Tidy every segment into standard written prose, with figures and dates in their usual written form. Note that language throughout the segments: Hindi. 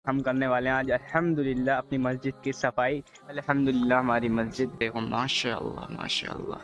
हम करने वाले हैं आज अल्हम्दुलिल्लाह अपनी मस्जिद की सफाई। अल्हम्दुलिल्लाह हमारी मस्जिद देखो, माशाअल्लाह माशाअल्लाह।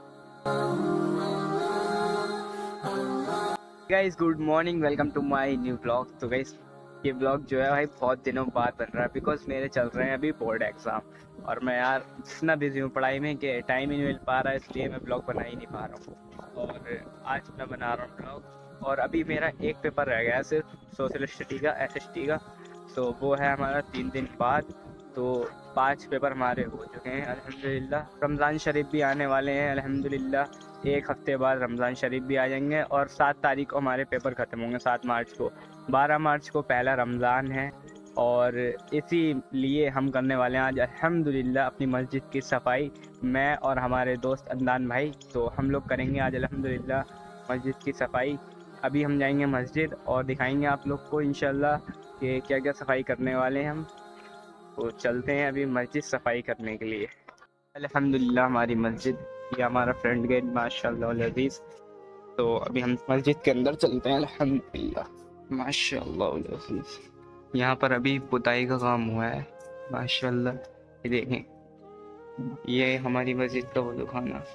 Guys good morning, welcome to my new blog. तो गाइस ये ब्लॉग जो है भाई बहुत दिनों बाद बन रहा है बिकॉज मेरे चल रहे हैं अभी बोर्ड एग्ज़ाम और मैं यार इतना बिजी हूँ पढ़ाई में कि टाइम ही नहीं मिल पा रहा है, इसलिए मैं ब्लॉग बना ही नहीं पा रहा हूँ। और आज मैं बना रहा हूँ ब्लॉग और अभी मेरा एक पेपर रह गया है सिर्फ सोशल स्टडी का, एसएसटी का। तो वो है हमारा 3 दिन बाद। तो 5 पेपर हमारे हो चुके हैं अल्हम्दुलिल्लाह। रमज़ान शरीफ भी आने वाले हैं अल्हम्दुलिल्लाह। एक हफ्ते बाद रमज़ान शरीफ भी आ जाएंगे और 7 तारीख को हमारे पेपर ख़त्म होंगे, 7 मार्च को। 12 मार्च को पहला रमज़ान है और इसीलिए हम करने वाले हैं आज अल्हम्दुलिल्लाह अपनी मस्जिद की सफाई। मैं और हमारे दोस्त अदनान भाई, तो हम लोग करेंगे आज अल्हम्दुलिल्लाह मस्जिद की सफाई। अभी हम जाएंगे मस्जिद और दिखाएंगे आप लोग को इंशाल्लाह कि क्या क्या सफाई करने वाले हैं हम। तो चलते हैं अभी मस्जिद सफाई करने के लिए। अल्हम्दुलिल्लाह हमारी मस्जिद, ये हमारा फ्रंट गेट माशाल्लाह अल अज़ीज़। तो अभी हम मस्जिद के अंदर चलते हैं अल्हम्दुलिल्लाह माशाल्लाह अल अज़ीज़। यहाँ पर अभी पुताई का काम हुआ है माशाल्लाह। ये देखें, ये हमारी मस्जिद का वज़ू खाना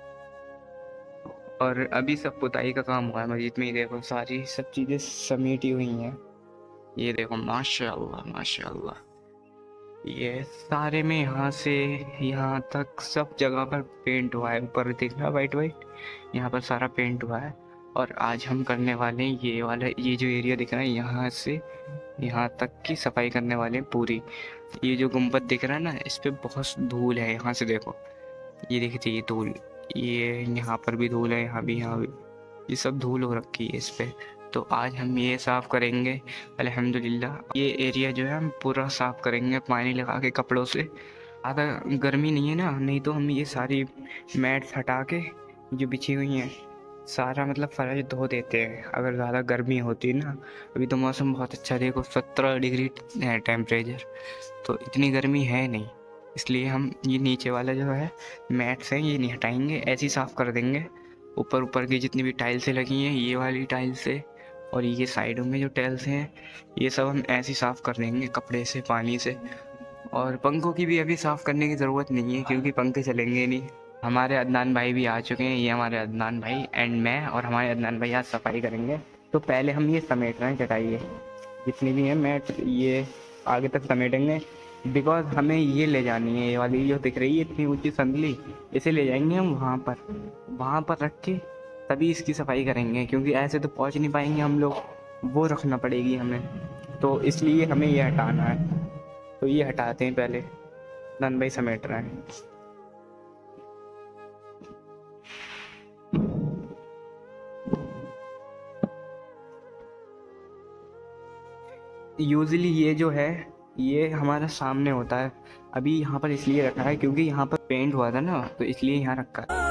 और अभी सब पुताई का काम हुआ है मस्जिद में। ये देखो सारी सब चीज़ें समेटी हुई हैं। ये देखो माशाल्लाह माशाल्लाह। ये सारे में यहाँ से यहाँ तक सब जगह पर पेंट हुआ है। ऊपर दिख रहा है वाइट वाइट, यहाँ पर सारा पेंट हुआ है। और आज हम करने वाले हैं ये वाला, ये जो एरिया दिख रहा है यहाँ से यहाँ तक की सफाई करने वाले हैं पूरी। ये जो गुंबद दिख रहा है ना, इस पे बहुत धूल है। यहाँ से देखो, ये दिखती है धूल, ये यहाँ पर भी धूल है, यहाँ भी, यहाँ भी, ये सब धूल हो रखी है इस पे। तो आज हम ये साफ़ करेंगे अल्हम्दुलिल्लाह। ये एरिया जो है हम पूरा साफ़ करेंगे पानी लगा के कपड़ों से। ज़्यादा गर्मी नहीं है ना, नहीं तो हम ये सारी मैट्स हटा के जो बिछी हुई हैं सारा मतलब फर्श धो देते हैं अगर ज़्यादा गर्मी होती है ना। अभी तो मौसम बहुत अच्छा है, देखो 17 डिग्री है टेम्परेचर, तो इतनी गर्मी है नहीं। इसलिए हम ये नीचे वाला जो है मैट्स हैं ये नहीं हटाएंगे, ऐसे ही साफ़ कर देंगे। ऊपर ऊपर की जितनी भी टाइल्सें लगी हैं, ये वाली टाइल्सें और ये साइडों में जो टाइल्स हैं, ये सब हम ऐसे ही साफ़ कर देंगे कपड़े से, पानी से। और पंखों की भी अभी साफ़ करने की ज़रूरत नहीं है क्योंकि पंखे चलेंगे नहीं। हमारे अदनान भाई भी आ चुके हैं, ये हमारे अदनान भाई एंड मैं और हमारे अदनान भाई आज सफाई करेंगे। तो पहले हम ये समेट रहे हैं चटाई, ये जितनी भी है मैट ये आगे तक समेटेंगे बिकॉज हमें ये ले जानी है। ये वाली जो दिख रही है इतनी ऊंची संदली, इसे ले जाएंगे हम वहाँ पर रख के तभी इसकी सफाई करेंगे क्योंकि ऐसे तो पहुँच नहीं पाएंगे हम लोग, वो रखना पड़ेगी हमें। तो इसलिए हमें ये हटाना है, तो ये हटाते हैं पहले। नन भाई समेट रहे हैं। यूजली ये जो है ये हमारा सामने होता है। अभी यहाँ पर इसलिए रखा है क्योंकि यहाँ पर पेंट हुआ था ना, तो इसलिए यहाँ रखा है।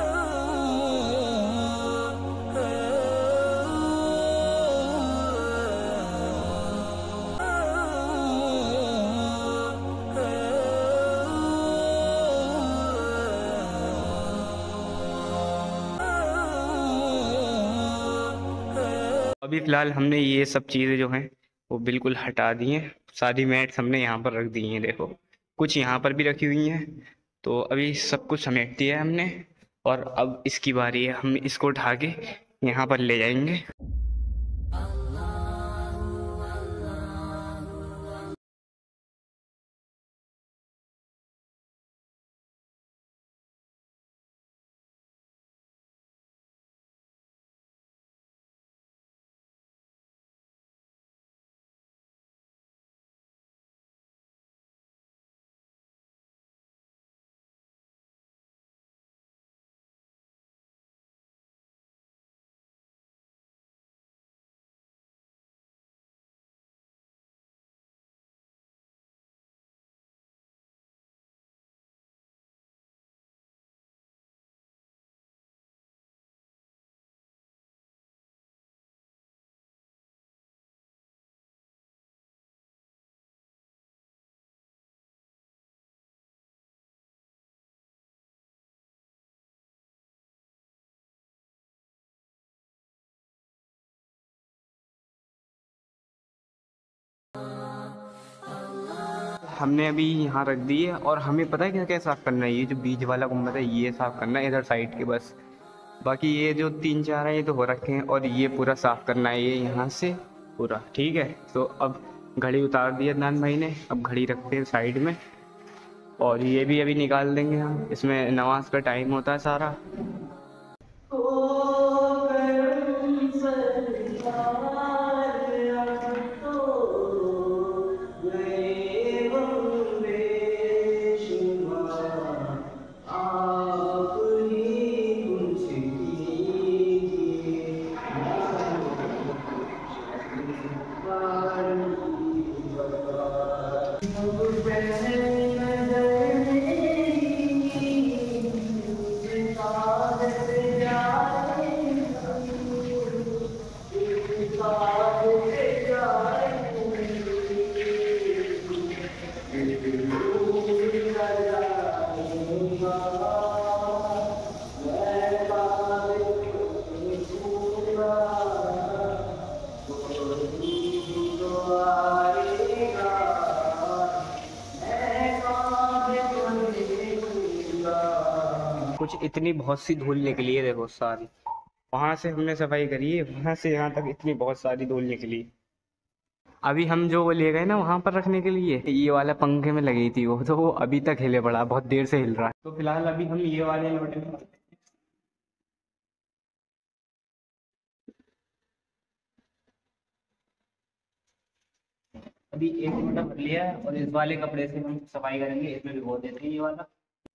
अभी फ़िलहाल हमने ये सब चीज़ें जो हैं वो बिल्कुल हटा दी हैं। सारी मैट्स हमने यहाँ पर रख दी हैं, देखो कुछ यहाँ पर भी रखी हुई हैं। तो अभी सब कुछ समेट दिया है हमने और अब इसकी बारी है, हम इसको उठा के यहाँ पर ले जाएंगे। हमने अभी यहाँ रख दी है और हमें पता है क्या क्या साफ़ करना है। ये जो बीच वाला गुम्बद है ये साफ़ करना है इधर साइड के बस। बाकी ये जो 3-4 है ये तो हो रखे हैं और ये पूरा साफ़ करना है ये यहाँ से पूरा। ठीक है, तो अब घड़ी उतार दी अदनान भाई ने, अब घड़ी रखते हैं साइड में। और ये भी अभी निकाल देंगे हम, इसमें नमाज का टाइम होता है सारा। कुछ इतनी बहुत सी धूल निकली है देखो सारी। वहां से हमने सफाई करी है, वहां से यहाँ तक इतनी बहुत सारी धूल निकली। अभी हम जो वो ले गए ना वहां पर रखने के लिए, ये वाला पंखे में लगी थी वो, तो वो अभी तक हिले पड़ा, बहुत देर से हिल रहा है। तो फिलहाल अभी हम ये वाले लोटे में अभी एक लोटा भर लिया है और इस वाले कपड़े से हम सफाई करेंगे, इसमें भिगो देते हैं ये वाला।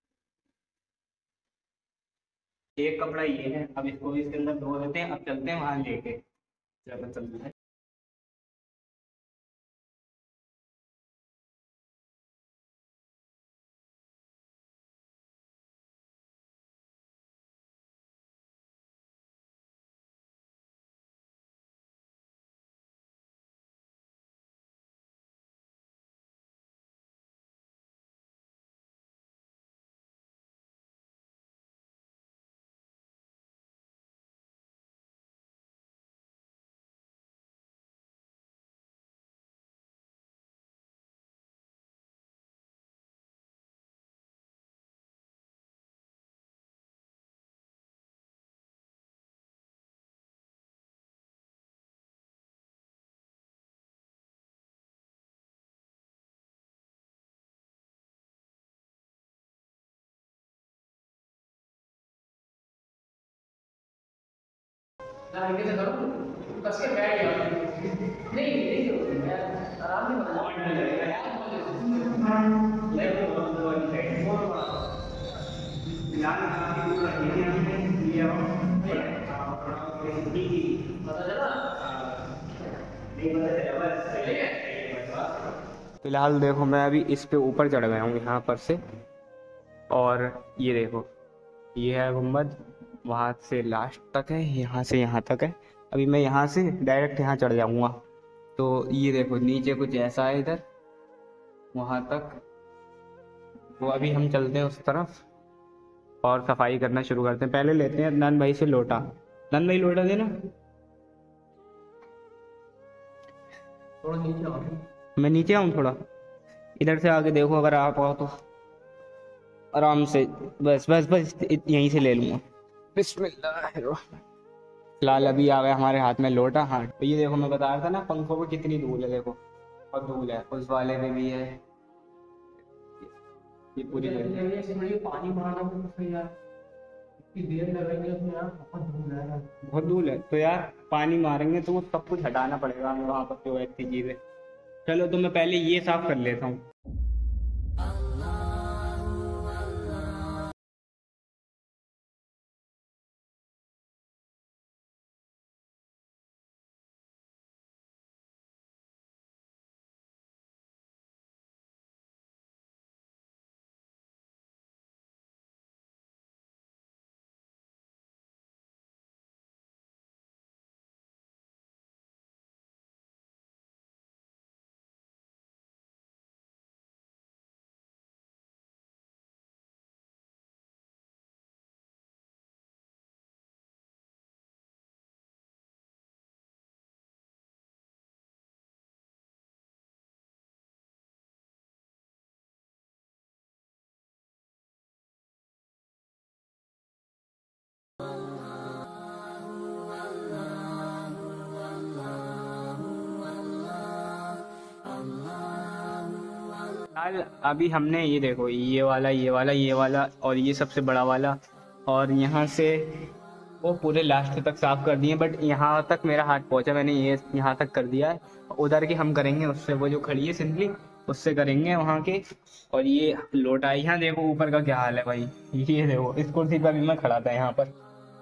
एक कपड़ा ये है, अब इसको भी इसके अंदर धो देते हैं। अब चलते हैं वहां लेके, चलते हैं। फिलहाल देखो मैं अभी इस पे ऊपर चढ़ गया हूँ यहाँ पर से। और ये देखो ये है गुम्बद, वहाँ से लास्ट तक है, यहाँ से यहाँ तक है। अभी मैं यहाँ से डायरेक्ट यहाँ चढ़ जाऊँगा। तो ये देखो नीचे कुछ ऐसा है इधर, वहाँ तक। वो अभी हम चलते हैं उस तरफ और सफाई करना शुरू करते हैं। पहले लेते हैं अदनान भाई से लोटा। अदनान भाई लोटा देना। थोड़ा नीचे आओ। मैं नीचे आऊँ थोड़ा, इधर से आगे देखो अगर आप आओ तो आराम से। बस बस बस यहीं से ले लूँगा। बिस्मिल्लाह। फिलहाल अभी आ गया हमारे हाथ में लोटा। हाँ तो ये देखो मैं बता रहा था ना पंखों पे कितनी धूल है, देखो और धूल है, उस वाले में भी है। ये पूरी पानी मारना यार, इतनी देर लगेगी उसमें यार, बहुत धूल है। बहुत धूल है तो यार पानी मारेंगे तो वो सब कुछ हटाना पड़ेगा हमें वहाँ पर जो ऐसी चीज़ें। चलो तो मैं पहले ये साफ कर लेता हूँ। फिलहाल अभी हमने ये देखो ये वाला ये वाला ये वाला और ये सबसे बड़ा वाला और यहाँ से वो पूरे लास्ट तक साफ कर दिए, बट यहाँ तक मेरा हाथ पहुँचा, मैंने ये यहाँ तक कर दिया है। उधर की हम करेंगे उससे, वो जो खड़ी है सिंपली उससे करेंगे वहाँ के। और ये लोटा है, यहाँ देखो ऊपर का क्या हाल है भाई, ये देखो इस कुर्सी पर भी मैं खड़ा था यहाँ पर।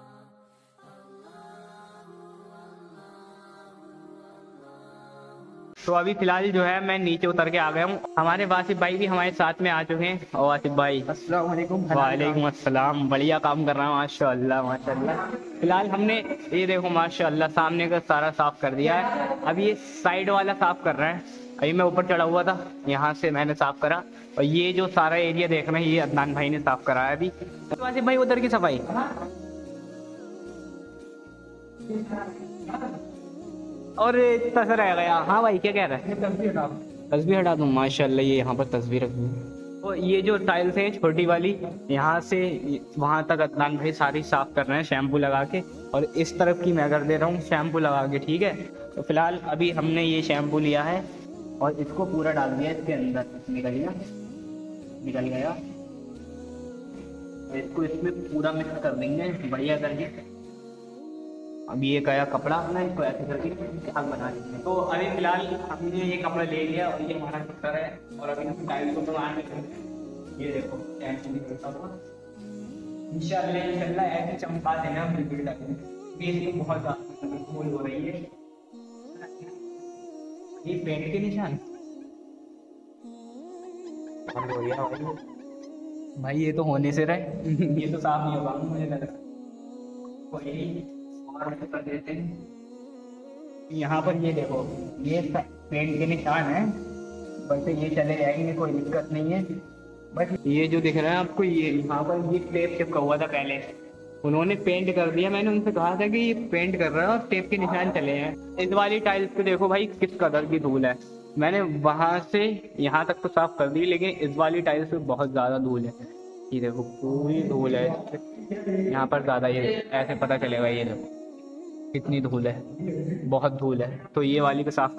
तो अभी फिलहाल जो है मैं नीचे उतर के आ गया हूँ। हमारे वासिफ भाई भी हमारे साथ में आ चुके हैं। और वासिफ भाई अस्सलाम वालेकुम। वालेकुम अस्सलाम। बढ़िया काम कर रहा हूँ माशाल्लाह माशाल्लाह। फिलहाल हमने ये देखो माशाल्लाह सामने का सारा साफ कर दिया है। अब ये साइड वाला साफ कर रहे हैं। अभी मैं ऊपर चढ़ा हुआ था, यहाँ से मैंने साफ करा और ये जो सारा एरिया देख रहे हैं ये अदनान भाई ने साफ करा है अभी। वासिफ भाई उधर की सफाई और इतना सा रह गया। हाँ भाई क्या कह रहा है? तस्वीर हटा दूँ माशाल्लाह। ये यहाँ पर तस्वीर रखी तो ये जो टाइल्स है छोटी वाली यहाँ से वहाँ तक अदनान भाई सारी साफ कर रहे हैं शैम्पू लगा के। और इस तरफ की मैं कर दे रहा हूँ शैम्पू लगा के, ठीक है। तो फिलहाल अभी हमने ये शैम्पू लिया है और इसको पूरा डाल दिया इसके अंदर। निकल गया। इसको इसमें पूरा मिक्स कर देंगे बढ़िया करके। अब ये गया कपड़ा अपना, इसको ऐसे करके आग बना देंगे। तो अभी फिलहाल हमने ये कपड़ा ले लिया और ये हमारा कटर है और अभी हम टाइल को बनाने में ये देखो इंशाल्लाह ऐसे चमका देना बिल्कुल ये बहुत ज्यादा फूल हो रही है। ये पेंट के निशान हो गया भाई, ये तो होने से रहे ये तो साफ नहीं होगा मुझे लगा। कर देते हैं यहाँ पर। ये देखो ये पेंट के निशान है, बस ये चले जाएंगे कोई दिक्कत नहीं है। बस ये जो दिख रहा है आपको ये यहाँ पर ये टेप चिपका हुआ था पहले, उन्होंने पेंट कर दिया। मैंने उनसे कहा था कि ये पेंट कर रहा है और टेप के निशान चले हैं। इस वाली टाइल्स पे देखो भाई किस कदर की धूल है। मैंने वहां से यहाँ तक तो साफ कर दी, लेकिन इस वाली टाइल्स पे बहुत ज्यादा धूल है। ये देखो पूरी धूल है यहाँ पर ज्यादा, ये ऐसे पता चलेगा। ये देखो कितनी धूल है, बहुत धूल है। तो ये वाली को साफ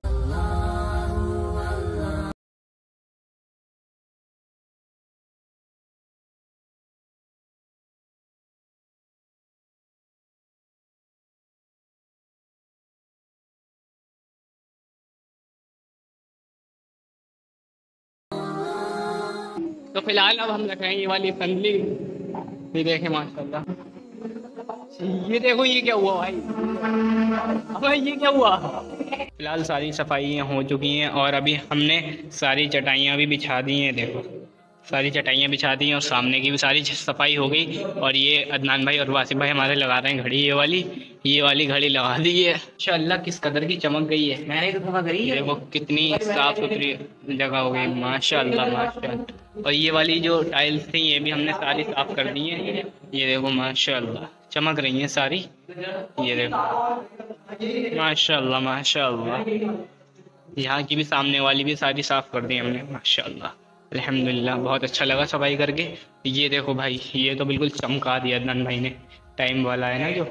तो फिलहाल अब हम रखेंगे ये वाली फंदली। ये देखें माशाल्लाह, ये देखो ये क्या हुआ भाई, अब ये क्या हुआ। फिलहाल सारी सफाइयाँ हो चुकी हैं और अभी हमने सारी चटाइयाँ भी बिछा दी हैं। देखो सारी चटाइयाँ बिछा दी हैं और सामने की भी सारी सफाई हो गई। और ये अदनान भाई और वासिफ भाई हमारे लगा रहे हैं घड़ी। ये वाली घड़ी लगा दी है इंशाल्लाह। किस कदर की चमक गई है, मैंने तो दफा करी है। देखो कितनी साफ सुथरी जगह हो गई माशाल्लाह माशाल्लाह। और ये वाली जो टाइल्स थी ये भी हमने सारी साफ कर दी है। ये देखो माशाल्लाह चमक रही हैं सारी। ये देखो माशाल्लाह माशाल्लाह। यहाँ की भी सामने वाली भी सारी साफ कर दी हमने माशाल्लाह अल्हम्दुलिल्लाह। बहुत अच्छा लगा सफाई करके। ये देखो भाई ये तो बिल्कुल चमका दिया अदनान भाई ने, टाइम वाला है ना जो।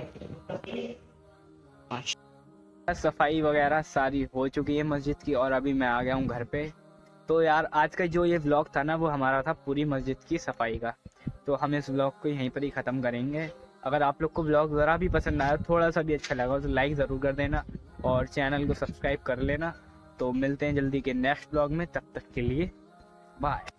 सफाई वगैरह सारी हो चुकी है मस्जिद की और अभी मैं आ गया हूँ घर पे। तो यार आज का जो ये व्लॉग था ना वो हमारा था पूरी मस्जिद की सफाई का। तो हम इस व्लॉग को यहीं पर ही ख़त्म करेंगे। अगर आप लोग को व्लॉग ज़रा भी पसंद आया, थोड़ा सा भी अच्छा लगा तो लाइक ज़रूर कर देना और चैनल को सब्सक्राइब कर लेना। तो मिलते हैं जल्दी के नेक्स्ट व्लॉग में, तब तक के लिए बाय।